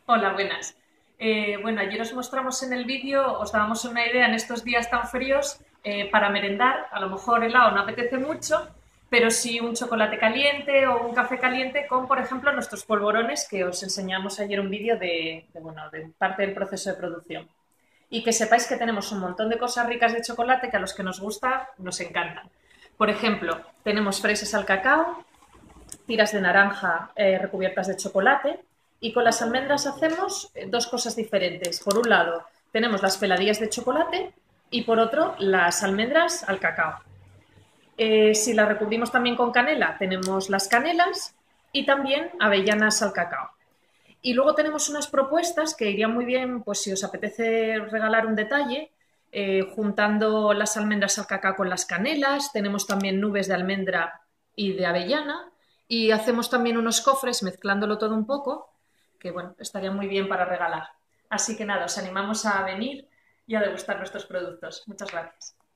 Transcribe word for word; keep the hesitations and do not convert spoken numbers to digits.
Hola, buenas. Eh, bueno, ayer os mostramos en el vídeo, os dábamos una idea en estos días tan fríos eh, para merendar. A lo mejor helado no apetece mucho, pero sí un chocolate caliente o un café caliente con, por ejemplo, nuestros polvorones que os enseñamos ayer un vídeo de, de, bueno, de parte del proceso de producción. Y que sepáis que tenemos un montón de cosas ricas de chocolate que a los que nos gusta nos encantan. Por ejemplo, tenemos fresas al cacao, tiras de naranja eh, recubiertas de chocolate y con las almendras hacemos eh, dos cosas diferentes. Por un lado, tenemos las peladillas de chocolate y por otro, las almendras al cacao. Eh, si las recubrimos también con canela, tenemos las canelas y también avellanas al cacao. Y luego tenemos unas propuestas que irían muy bien, pues si os apetece regalar un detalle, eh, juntando las almendras al cacao con las canelas, tenemos también nubes de almendra y de avellana, y hacemos también unos cofres mezclándolo todo un poco, que bueno, estaría muy bien para regalar. Así que nada, os animamos a venir y a degustar nuestros productos. Muchas gracias.